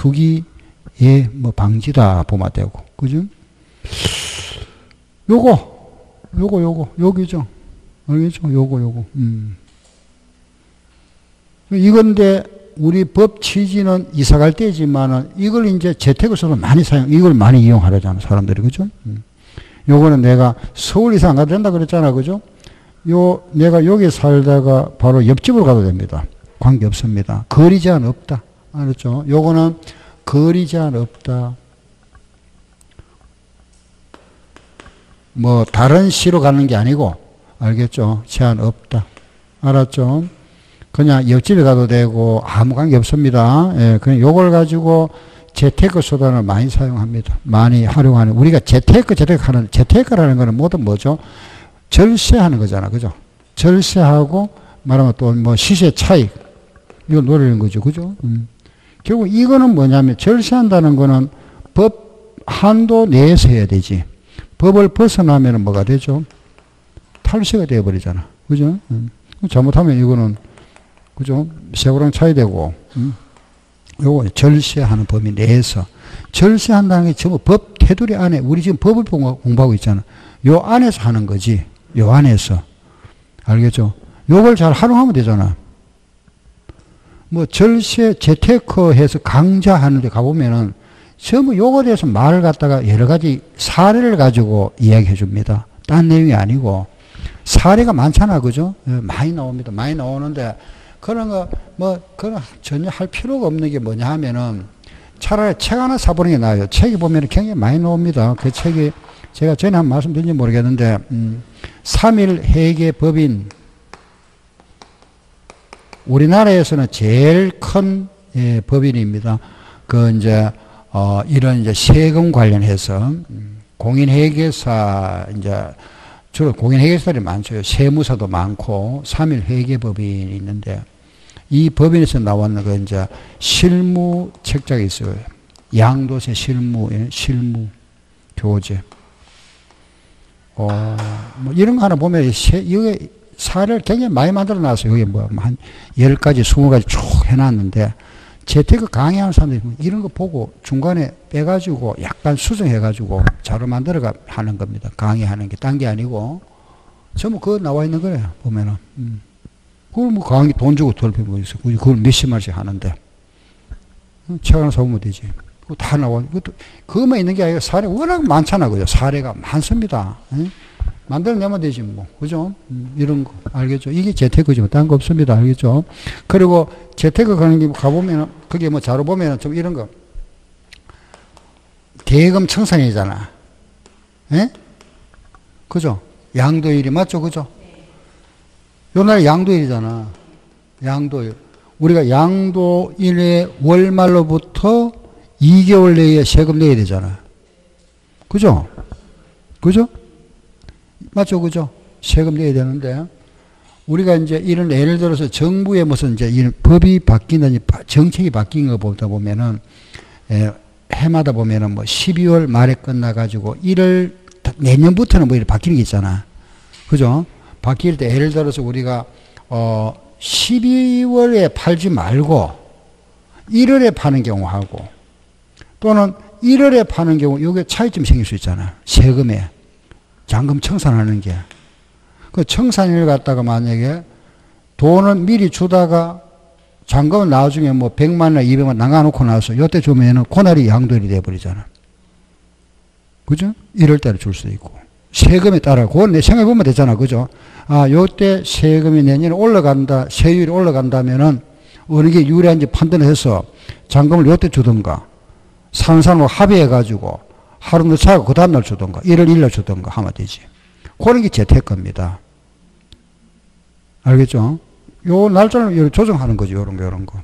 뭐 방지다 보면 되고. 그죠? 여기죠. 알겠죠? 요거. 이건데, 우리 법 취지는 이사 갈 때지만은 이걸 이제 재택으로서도 많이 이걸 많이 이용하려잖아, 사람들이. 그죠? 요거는 내가 서울 이사 안 가도 된다 그랬잖아. 그죠? 내가 여기 살다가 바로 옆집으로 가도 됩니다. 관계 없습니다. 거리 제한 없다. 알았죠? 요거는 거리 제한 없다. 뭐, 다른 시로 가는 게 아니고, 알겠죠? 제한 없다. 알았죠? 그냥 옆집에 가도 되고, 아무 관계 없습니다. 그냥 요걸 가지고 재테크 수단을 많이 사용합니다. 많이 활용하는. 우리가 재테크라는 거는 뭐죠? 절세하는 거잖아. 그죠? 절세하고, 말하면 또 뭐 시세 차익. 이걸 노리는 거죠. 그죠? 결국 이거는 뭐냐면, 절세한다는 거는 법 한도 내에서 해야 되지. 법을 벗어나면 뭐가 되죠? 탈세가 되어버리잖아. 그죠? 잘못하면 이거는, 그죠? 세고랑 차이 되고, 요거 절세하는 범위 내에서. 절세한다는 게 전부 법 테두리 안에, 우리 지금 법을 공부하고 있잖아. 요 안에서 하는 거지. 요 안에서. 알겠죠? 요걸 잘 활용하면 되잖아. 뭐 절세, 재테크 해서 강좌하는 데 가보면은 전부 요거에 대해서 말을 갖다가 여러 가지 사례를 가지고 이야기해 줍니다. 딴 내용이 아니고. 사례가 많잖아. 그죠? 많이 나옵니다. 많이 나오는데, 그런 거, 그런 전혀 할 필요가 없는 게 뭐냐 하면은, 차라리 책 하나 사보는 게 나아요. 책이 보면 굉장히 많이 나옵니다. 그 책이, 제가 전에 한 말씀드린지 모르겠는데, 3일 회계 법인. 우리나라에서는 제일 큰 법인입니다. 이런 이제 세금 관련해서, 공인회계사, 주로 공인회계사들이 많죠. 세무사도 많고, 3일 회계법인이 있는데, 이 법인에서 나왔는 실무 책자가 있어요. 양도세 실무 교재. 뭐 이런 거 하나 보면, 이게 사례를 굉장히 많이 만들어 놨어요. 여기 뭐 한 10가지, 20가지 쭉 해놨는데, 재테크 강의하는 사람들이 이런 거 보고 중간에 빼가지고 약간 수정해가지고 자료 만들어가 하는 겁니다. 강의하는 게 딴 게 아니고. 전부 그거 나와 있는 거예요. 보면은. 그걸 뭐 강의 돈 주고 돌리고 뭐 있어. 그걸 몇십만씩 하는데. 책 하나 사오면 되지. 그거 다 나와. 그것만 있는 게 아니라 사례 워낙 많잖아. 그죠? 사례가 많습니다. 만들어내면 되지 뭐. 그죠? 이런 거. 알겠죠? 이게 재테크죠. 딴 거 없습니다. 알겠죠? 그리고 재테크 가는 게 가보면, 그게 뭐 자료 보면 좀 이런 거. 대금 청산이잖아. 예? 그죠? 양도일이 맞죠? 그죠? 요날 양도일이잖아. 양도일. 우리가 양도일의 월말로부터 2개월 내에 세금 내야 되잖아. 그죠? 그죠? 맞죠? 그죠? 세금 내야 되는데, 우리가 이제 이런 예를 들어서 정부의 무슨 이제 이런 법이 바뀌는 정책이 바뀐 거 보다 보면은, 해마다 보면은 뭐 12월 말에 끝나가지고 1월, 내년부터는 뭐 이렇게 바뀌는 게 있잖아. 그죠? 바뀔 때 예를 들어서 우리가, 12월에 팔지 말고 1월에 파는 경우하고 또는 1월에 파는 경우, 이게 차이점 생길 수 있잖아. 세금에. 잔금 청산하는 게. 그 청산일 갖다가 만약에 돈을 미리 주다가 잔금은 나중에 뭐 100만이나 200만 나가놓고 나서 요때 주면은 그날이 양도일이 돼버리잖아. 그죠? 이럴 때를 줄 수도 있고. 세금에 따라, 그건 내 생각해보면 되잖아. 그죠? 아, 요때 세금이 내년에 올라간다, 세율이 올라간다면은 어느 게 유리한지 판단을 해서 잔금을 요때 주든가, 사는 사람하고 합의해가지고 하루 늦춰고 그 다음날 주든가, 1월 1일 주든가 하면 되지. 그런 게 재테크입니다. 알겠죠? 요 날짜를 조정하는 거죠. 요런 거.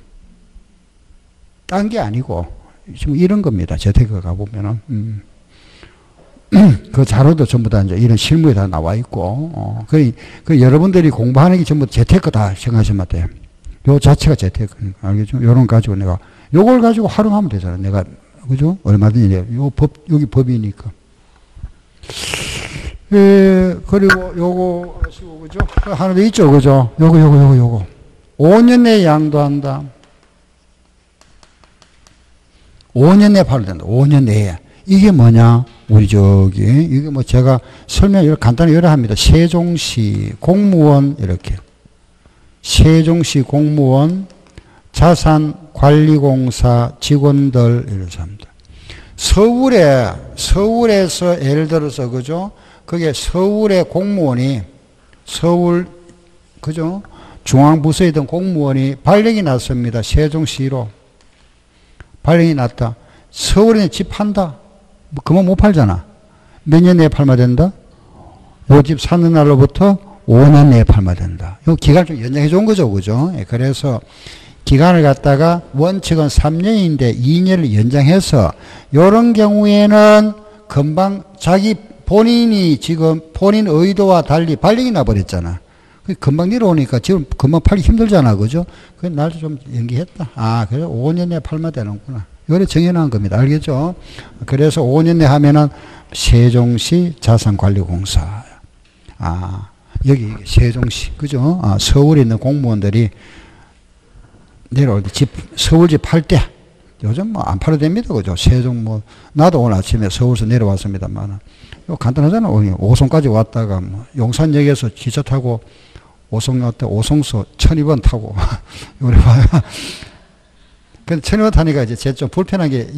딴 게 아니고, 지금 이런 겁니다. 재테크 가보면은. 그 자료도 전부 다 이제 이런 실무에 다 나와 있고, 그 여러분들이 공부하는 게 전부 재테크 다 생각하시면 돼요. 요 자체가 재테크. 알겠죠? 요런 가지고 내가, 요걸 가지고 활용하면 되잖아. 내가, 그죠? 얼마든지, 요 법, 여기 법이니까. 예, 그리고 요거 하시고, 그죠? 하나 더 있죠, 그죠? 요거. 5년 내에 양도한다. 5년 내에 팔아야 된다. 5년 내에. 이게 뭐냐? 우리 이게 뭐 제가 설명 간단히 여러 합니다. 세종시 공무원, 이렇게. 세종시 공무원, 자산관리공사 직원들, 이렇게 합니다. 서울에서 예를 들어서, 그죠? 그게 서울의 공무원이, 그죠? 중앙부서에 있던 공무원이 발령이 났습니다. 세종시로. 발령이 났다. 서울에 집 판다. 그만 못 팔잖아. 몇 년 내에 팔면 된다? 요 집 사는 날로부터 5년 내에 팔면 된다. 요 기간을 좀 연장해 준 거죠. 그죠? 그래서 기간을 갖다가 원칙은 3년인데 2년을 연장해서 요런 경우에는 금방 본인이 지금 본인 의도와 달리 발령이 나버렸잖아. 금방 내려오니까 지금 금방 팔기 힘들잖아. 그죠? 그 날도 좀 연기했다. 아, 그래? 5년 내에 팔면 되는구나. 요래 정해놓은 겁니다. 알겠죠? 그래서 5년 내 하면은 세종시 자산관리공사. 아, 여기 세종시. 그죠? 아, 서울에 있는 공무원들이 내려올 때 서울집 팔 때, 요즘 뭐 안 팔아도 됩니다. 그죠? 나도 오늘 아침에 서울에서 내려왔습니다만, 요 간단하잖아. 오송까지 왔다가 뭐 용산역에서 기차 타고 오송 왔다 오송서 1200원 타고, 요래 봐요. 근데 1200원 타니까 이제 제 좀 불편한 게,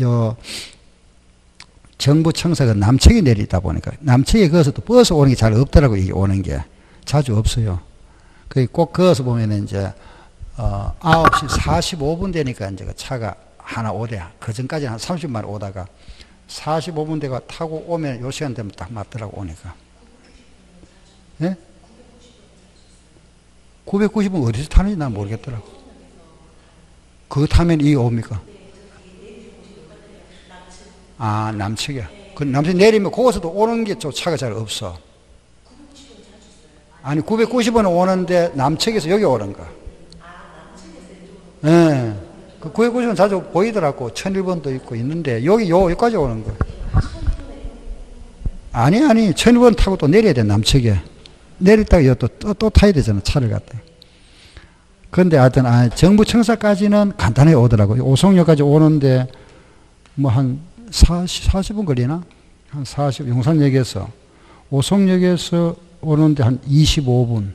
정부 청사가 남측에 내리다 보니까, 남측에 거기서 또 버스 오는 게 잘 없더라고, 이게 오는 게. 자주 없어요. 꼭 거기서 보면은 이제, 9시 45분 되니까 이제 차가 하나 오대. 그 전까지는 한 30만 오다가 45분 대가 타고 오면 요 시간 되면 딱 맞더라고, 오니까. 예? 990은 어디서 타는지 난 모르겠더라고. 그거 타면 이게 옵니까? 아, 남측에. 그 남측 내리면 거기서도 오는 게 좀 차가 잘 없어. 아니, 990원은 오는데 남측에서 여기 오는 거. 예. 그 990원 자주 보이더라고. 1001번도 있고 있는데, 여기까지 오는 거. 아니, 1001번 타고 또 내려야 돼, 남측에. 내렸다가 또 타야 되잖아. 차를 갖다. 그런데 하여튼, 정부 청사까지는 간단하게 오더라고요. 오송역까지 오는데, 뭐 한 40분 걸리나? 한 용산역에서. 오송역에서 오는데 한 25분.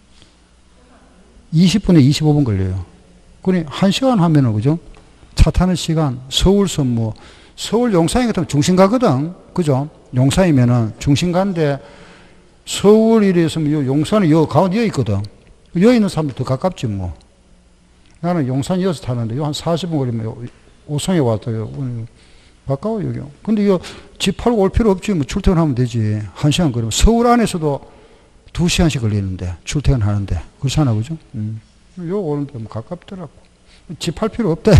20분에 25분 걸려요. 그러니 1시간 하면은, 그죠? 차 타는 시간, 서울서 뭐, 서울 용산이 같으면 중심 가거든. 그죠? 용산이면은 중심 가는데, 서울 이래서 뭐 용산은 가운데 여기 있거든. 여기 있는 사람들 더 가깝지 뭐. 나는 용산 이어서 타는데, 한 40분 걸리면 오송에 와서 가까워, 여기. 근데 이거 집 팔고 올 필요 없지. 뭐 출퇴근하면 되지. 1시간 걸리면. 서울 안에서도 2시간씩 걸리는데, 출퇴근하는데. 그렇잖아, 그죠? 요 오는데 뭐 가깝더라고. 집 팔 필요 없다.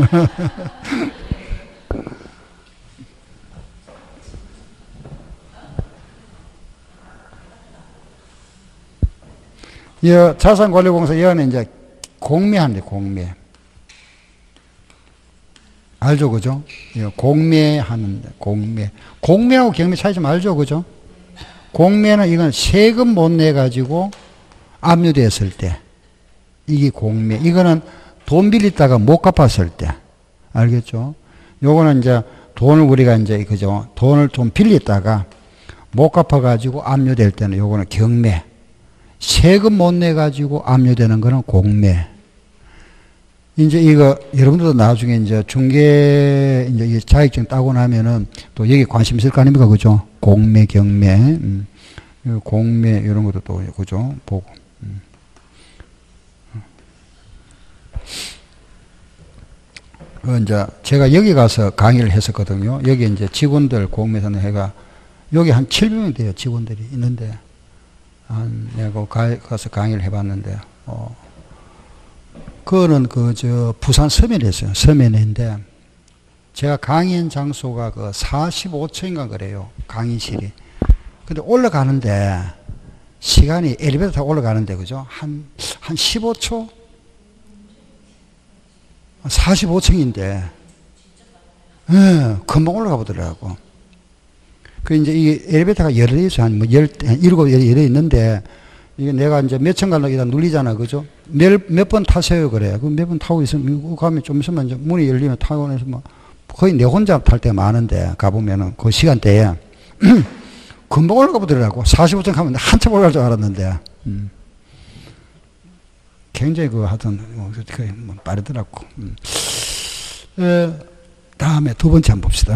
자산관리공사 여기는 이제 공매한대, 공매. 알죠, 그죠? 공매하는데, 공매. 공매하고 경매 차이 좀 알죠, 그죠? 공매는 이건 세금 못 내가지고 압류됐을 때. 이게 공매. 이거는 돈 빌리다가 못 갚았을 때. 알겠죠? 요거는 이제 돈을 우리가 이제, 그죠? 돈을 좀 빌렸다가 못 갚아가지고 압류될 때는 요거는 경매. 세금 못 내가지고 압류되는 거는 공매. 이제 이거, 여러분들도 나중에 이제 중개, 이제 자격증 따고 나면은 또 여기 관심 있을 거 아닙니까? 그죠? 공매, 경매, 공매, 이런 것도 또, 그죠? 보고. 이제 제가 여기 가서 강의를 했었거든요. 여기 이제 직원들 공매사는 해가, 여기 한 700명 돼요. 직원들이 있는데. 내가 가서 강의를 해봤는데, 그거는 부산 서면에 있어요. 서면인데, 제가 강의한 장소가 45층인가 그래요. 강의실이. 근데 올라가는데, 시간이 엘리베이터 타고 올라가는데, 그죠? 한 15초? 45층인데, 예, 금방 올라가 보더라고. 이제 이게 엘리베이터가 열려 있어요. 한 7 열려 있는데, 이게 내가 이제 몇 층 가려고 일단 눌리잖아. 그죠? 몇 번 타세요. 그래. 그 몇 번 타고 있으면, 가면 좀 있으면 이제 문이 열리면 타고 나서 뭐, 거의 내 혼자 탈 때 많은데, 가보면은 그 시간대에, 금방 올라가 보더라고. 45층 가면 한참 올라갈 줄 알았는데, 굉장히 하여튼, 빠르더라고. 다음에 두 번째 한번 봅시다.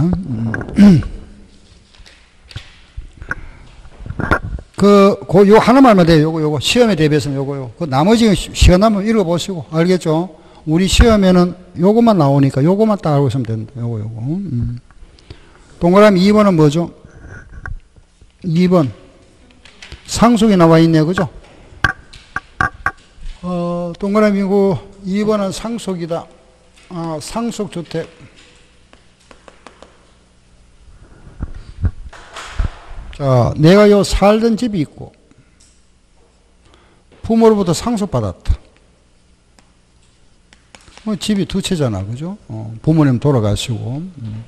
요 하나만 하면 돼요. 요거. 시험에 대비해서는 요거요. 나머지 시간 나면 읽어보시고. 알겠죠? 우리 시험에는 요것만 나오니까 요것만 딱 알고 있으면 된다. 요거. 동그라미 2번은 뭐죠? 2번. 상속이 나와 있네요. 그죠? 동그라미고 2번은 상속이다. 상속주택. 자, 내가 요 살던 집이 있고, 부모로부터 상속받았다. 집이 두 채잖아, 그죠? 부모님 돌아가시고.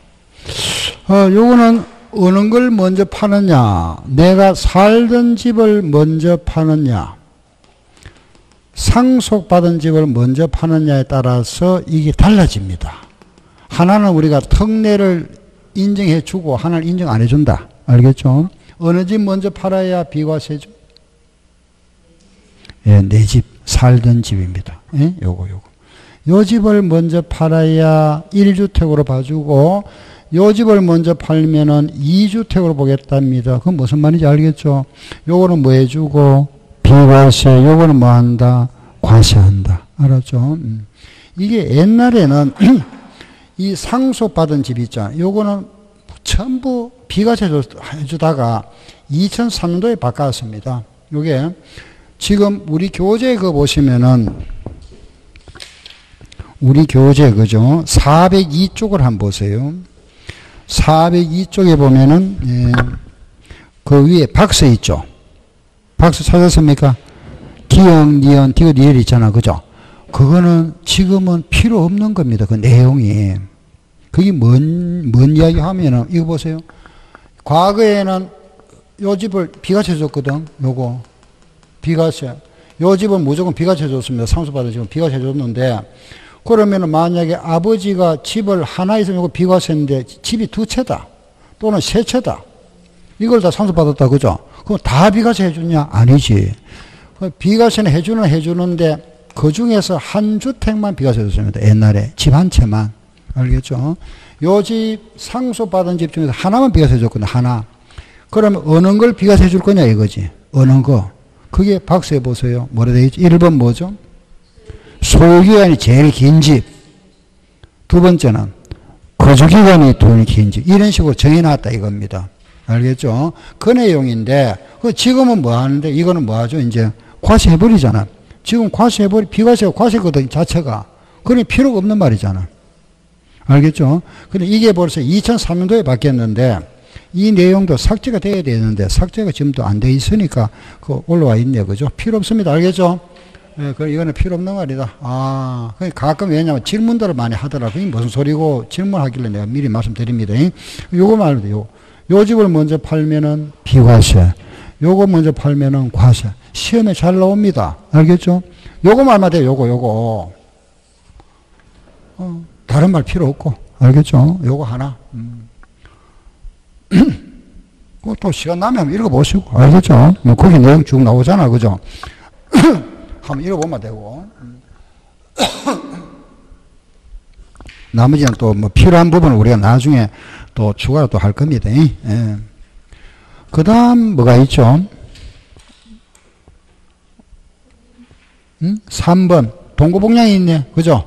요거는 어느 걸 먼저 파느냐, 내가 살던 집을 먼저 파느냐, 상속받은 집을 먼저 파느냐에 따라서 이게 달라집니다. 하나는 우리가 특례를 인정해 주고, 하나는 인정 안 해준다. 알겠죠? 어느 집 먼저 팔아야 비과세죠? 예, 내 집, 살던 집입니다. 예? 요거. 요 집을 먼저 팔아야 1주택으로 봐주고, 요 집을 먼저 팔면은 2주택으로 보겠답니다. 그건 무슨 말인지 알겠죠? 요거는 뭐 해주고, 비과세, 요거는 뭐 한다? 과세한다. 알았죠? 이게 옛날에는 이 상속받은 집 있잖아요. 요거는 전부 비과세 해주다가 2003년도에 바꿨습니다. 요게 지금 우리 교재 보시면은 우리 교재 그죠? 402쪽을 한번 보세요. 402쪽에 보면은 그 위에 박스 있죠? 박스 찾았습니까? 기역, 니은, 디귿, 리을 있잖아. 그죠? 그거는 지금은 필요 없는 겁니다. 그 내용이. 그게 뭔 이야기 하면은, 이거 보세요. 과거에는 요 집을 비과세 줬거든. 요거. 비과세. 요 집은 무조건 비과세 줬습니다. 상속받은 집은 비과세 줬는데, 그러면은 만약에 아버지가 집을 하나 있으면 이거 비과세인데 집이 두 채다. 또는 세 채다. 이걸 다 상속받았다. 그죠? 그럼 다 비과세 해주냐? 아니지. 비과세는 해주는데 그 중에서 한 주택만 비과세 줬습니다. 옛날에. 집 한 채만. 알겠죠? 요 집 상속받은 집 중에서 하나만 비과세 줬거든요. 하나. 그러면 어느 걸 비과세 줄 거냐 이거지. 어느 거. 그게 박스에 보세요. 뭐라 되어 있지? 1번 뭐죠? 소유기간이 제일 긴 집. 두 번째는 거주기간이 돈 긴 집. 이런 식으로 정해놨다 이겁니다. 알겠죠? 그 내용인데, 지금은 뭐 하는데, 이거는 뭐 하죠? 이제 과세해버리잖아. 지금 비과세가 과세거든, 자체가. 그러니 필요가 없는 말이잖아. 알겠죠? 근데 이게 벌써 2003년도에 바뀌었는데, 이 내용도 삭제가 돼야 되는데, 삭제가 지금도 안 돼 있으니까, 올라와 있네요. 그죠? 필요 없습니다. 알겠죠? 예, 이거는 필요 없는 말이다. 아, 가끔 왜냐면 질문들을 많이 하더라. 그게 무슨 소리고 질문하길래 내가 미리 말씀드립니다. 요거 말도 요 집을 먼저 팔면은 비과세. 요거 먼저 팔면은 과세. 시험에 잘 나옵니다. 알겠죠? 요거 말만 돼요. 요거. 다른 말 필요 없고. 알겠죠? 요거 하나. 또 시간 나면 한번 읽어보시고. 알겠죠? 뭐 거기 내용 쭉 나오잖아. 그죠? 한번 읽어보면 되고. 나머지는 또 뭐 필요한 부분을 우리가 나중에 또 추가로 또 할 겁니다. 예. 그 다음 뭐가 있죠? 3번. 동고복량이 있네. 그죠?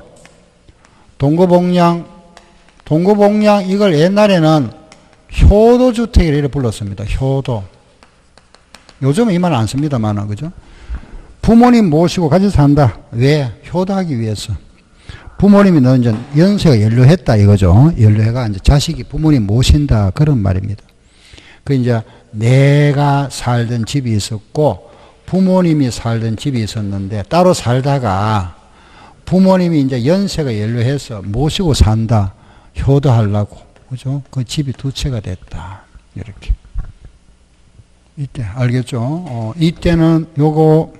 동고복량 이걸 옛날에는 효도주택이라 이렇게 불렀습니다. 효도. 요즘은 이 말 안 씁니다만, 그죠? 부모님 모시고 같이 산다. 왜? 효도하기 위해서. 부모님이 너 이제 연세가 연료했다 이거죠. 연료해가 이제 자식이 부모님 모신다 그런 말입니다. 그 이제 내가 살던 집이 있었고 부모님이 살던 집이 있었는데 따로 살다가 부모님이 이제 연세가 연료해서 모시고 산다. 효도하려고. 그죠? 그 집이 두 채가 됐다. 이렇게. 이때 알겠죠? 이때는 요거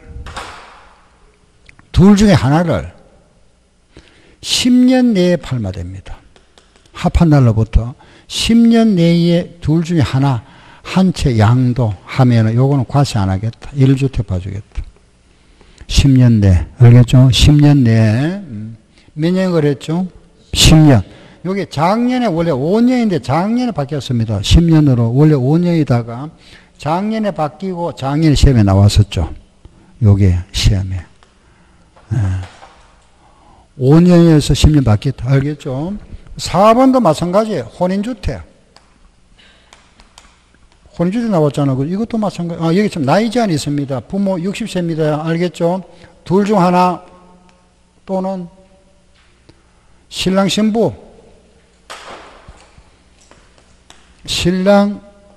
둘 중에 하나를 10년 내에 팔면 됩니다. 합한 날로부터 10년 내에 둘 중에 하나 한 채 양도 하면은 요거는 과세 안 하겠다. 1주택 봐주겠다. 10년 내. 알겠죠? 10년 내에 몇 년 그랬죠? 10년. 요게 작년에 원래 5년인데 작년에 바뀌었습니다. 10년으로 원래 5년이다가 작년에 바뀌고 작년 시험에 나왔었죠. 요게 시험에. 5년에서 10년 바뀌었다. 알겠죠? 4번도 마찬가지예요. 혼인주택. 혼인주택 나왔잖아. 이것도 마찬가지. 여기 좀 나이 제한이 있습니다. 부모 60세입니다. 알겠죠? 둘 중 하나 또는 신랑 신부. 신랑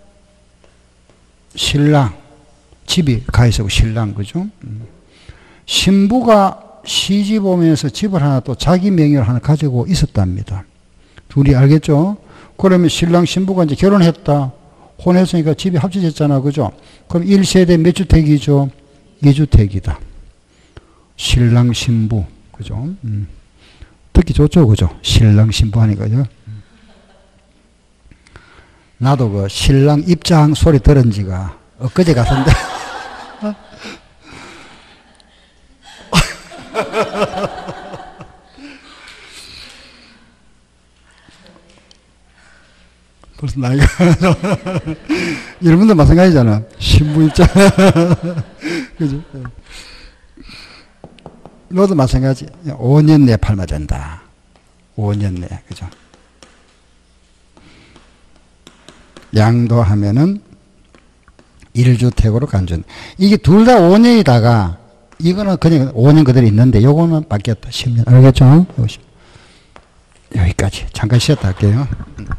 집이 가 있고 신랑 그죠? 신부가 시집 오면서 집을 하나 또 자기 명의로 하나 가지고 있었답니다. 둘이 알겠죠? 그러면 신랑 신부가 이제 결혼했다. 혼했으니까 집이 합쳐졌잖아. 그죠? 그럼 1세대 몇 주택이죠? 2주택이다. 신랑 신부. 그죠? 듣기 좋죠? 그죠? 신랑 신부 하니까. 그죠? 나도 그 신랑 입장 소리 들은 지가 엊그제 같은데. 벌써 나이가 여러분도 마찬가지잖아. 신부 입장. 그죠? 너도 마찬가지. 5년 내에 팔면 된다. 5년 내에. 그죠? 양도하면은 1주택으로 간전. 이게 둘 다 5년이다가 이거는 그냥 5년 그대로 있는데 요거는 바뀌었다. 10년. 알겠죠? 여기까지. 잠깐 쉬었다 할게요.